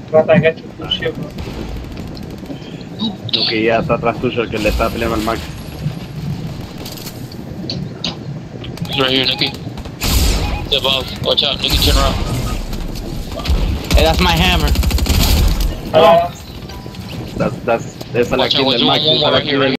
Trata de que tu shit, bro. Que ya está atrás tuyo, el que le está peleando al Max. He's right here, Nicky. He's above. Watch out, Nicky, turn around. Hey, that's my hammer. Ah, Esa es la Watch kill out, del one Max. more Esa es la right kill here, del right